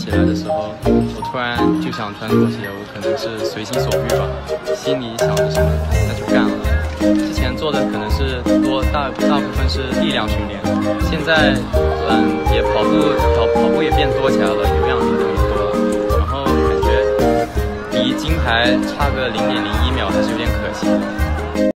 起来的时候，我突然就想穿拖鞋，我可能是随心所欲吧，心里想着什么那就干了。之前做的可能是大部分是力量训练，现在也跑步也变多起来了，有氧运动也多了，然后感觉离金牌差个0.01秒还是有点可惜的。